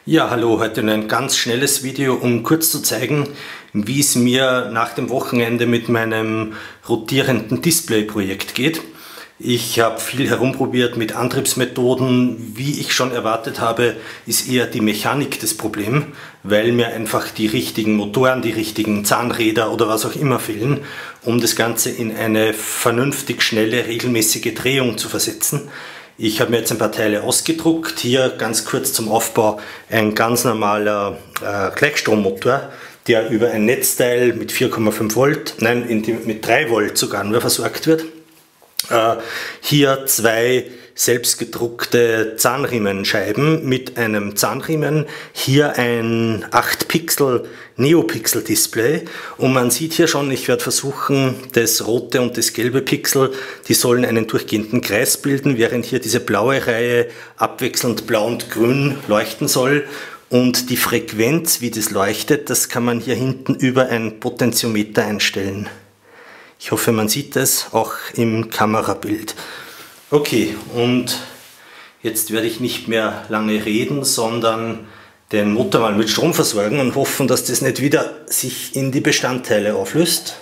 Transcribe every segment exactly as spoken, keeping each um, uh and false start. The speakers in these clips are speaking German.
Ja, hallo, heute nur ein ganz schnelles Video, um kurz zu zeigen, wie es mir nach dem Wochenende mit meinem rotierenden Display-Projekt geht. Ich habe viel herumprobiert mit Antriebsmethoden. Wie ich schon erwartet habe, ist eher die Mechanik das Problem, weil mir einfach die richtigen Motoren, die richtigen Zahnräder oder was auch immer fehlen, um das Ganze in eine vernünftig schnelle, regelmäßige Drehung zu versetzen. Ich habe mir jetzt ein paar Teile ausgedruckt. Hier ganz kurz zum Aufbau ein ganz normaler äh, Gleichstrommotor, der über ein Netzteil mit vier Komma fünf Volt, nein, in die, mit drei Volt sogar nur versorgt wird. Äh, hier zwei selbstgedruckte Zahnriemenscheiben mit einem Zahnriemen, hier ein acht Pixel Neopixel Display und man sieht hier schon, ich werde versuchen, das rote und das gelbe Pixel, die sollen einen durchgehenden Kreis bilden, während hier diese blaue Reihe abwechselnd blau und grün leuchten soll. Und die Frequenz, wie das leuchtet, das kann man hier hinten über ein Potentiometer einstellen. Ich hoffe, man sieht das auch im Kamerabild. Okay, und jetzt werde ich nicht mehr lange reden, sondern den Motor mal mit Strom versorgen und hoffen, dass das nicht wieder sich in die Bestandteile auflöst.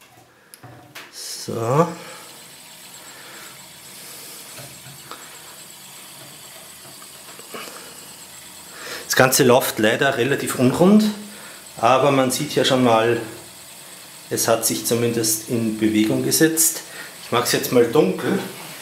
So. Das Ganze läuft leider relativ unrund, aber man sieht ja schon mal, es hat sich zumindest in Bewegung gesetzt. Ich mache es jetzt mal dunkel.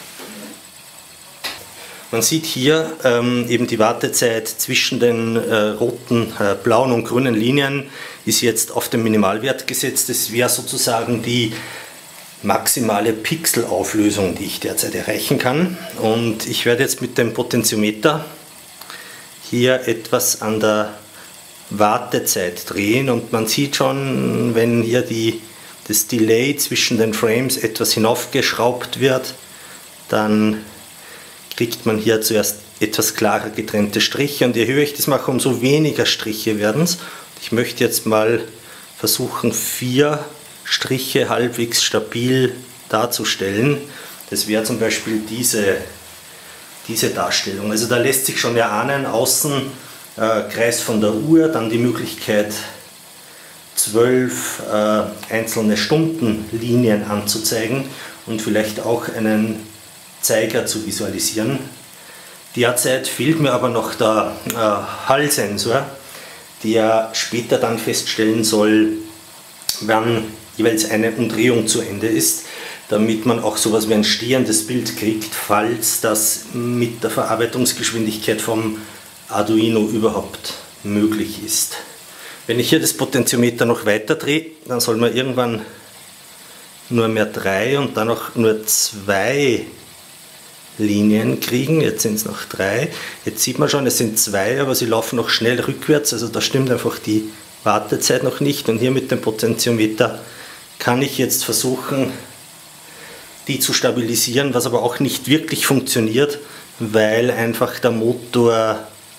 Man sieht hier ähm, eben die Wartezeit zwischen den äh, roten, äh, blauen und grünen Linien ist jetzt auf den Minimalwert gesetzt. Das wäre sozusagen die maximale Pixelauflösung, die ich derzeit erreichen kann. Und ich werde jetzt mit dem Potentiometer hier etwas an der Wartezeit drehen und man sieht schon, wenn hier die, das Delay zwischen den Frames etwas hinaufgeschraubt wird, dann kriegt man hier zuerst etwas klarer getrennte Striche und je höher ich das mache, umso weniger Striche werden es. Ich möchte jetzt mal versuchen, vier Striche halbwegs stabil darzustellen. Das wäre zum Beispiel diese, diese Darstellung. Also da lässt sich schon erahnen, außen äh, Kreis von der Uhr, dann die Möglichkeit zwölf äh, einzelne Stundenlinien anzuzeigen und vielleicht auch einen Zeiger zu visualisieren. Derzeit fehlt mir aber noch der äh, Hallsensor, der später dann feststellen soll, wann jeweils eine Umdrehung zu Ende ist, damit man auch sowas wie ein stehendes Bild kriegt, falls das mit der Verarbeitungsgeschwindigkeit vom Arduino überhaupt möglich ist. Wenn ich hier das Potentiometer noch weiter drehe, dann soll man irgendwann nur mehr drei und dann auch nur zwei Linien kriegen. Jetzt sind es noch drei. Jetzt sieht man schon, es sind zwei, aber sie laufen noch schnell rückwärts, also da stimmt einfach die Wartezeit noch nicht. Und hier mit dem Potentiometer kann ich jetzt versuchen, die zu stabilisieren, was aber auch nicht wirklich funktioniert, weil einfach der Motor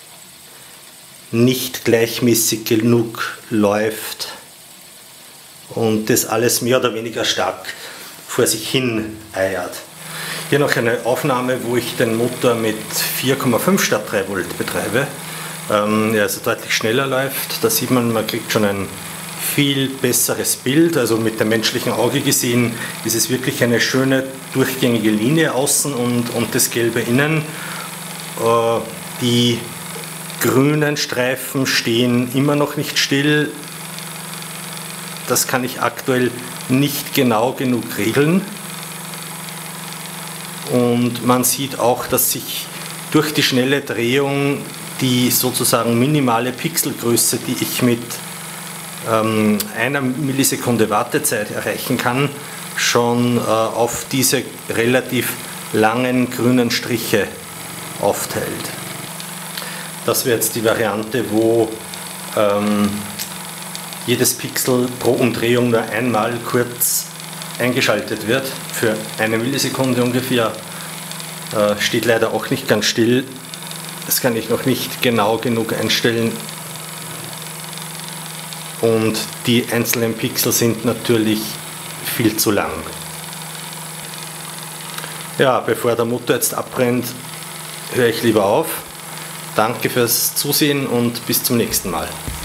nicht gleichmäßig genug läuft und das alles mehr oder weniger stark vor sich hin eiert. Hier noch eine Aufnahme, wo ich den Motor mit vier Komma fünf statt drei Volt betreibe. Ähm, ja, also deutlich schneller läuft. Da sieht man, man kriegt schon ein viel besseres Bild. Also mit dem menschlichen Auge gesehen ist es wirklich eine schöne durchgängige Linie außen und, und das gelbe innen. Äh, die grünen Streifen stehen immer noch nicht still. Das kann ich aktuell nicht genau genug regeln. Und man sieht auch, dass sich durch die schnelle Drehung die sozusagen minimale Pixelgröße, die ich mit ähm, einer Millisekunde Wartezeit erreichen kann, schon äh, auf diese relativ langen grünen Striche aufteilt. Das wäre jetzt die Variante, wo ähm, jedes Pixel pro Umdrehung nur einmal kurz eingeschaltet wird, für eine Millisekunde ungefähr. Äh, steht leider auch nicht ganz still. Das kann ich noch nicht genau genug einstellen. Und die einzelnen Pixel sind natürlich viel zu lang. Ja, bevor der Motor jetzt abbrennt, höre ich lieber auf. Danke fürs Zusehen und bis zum nächsten Mal.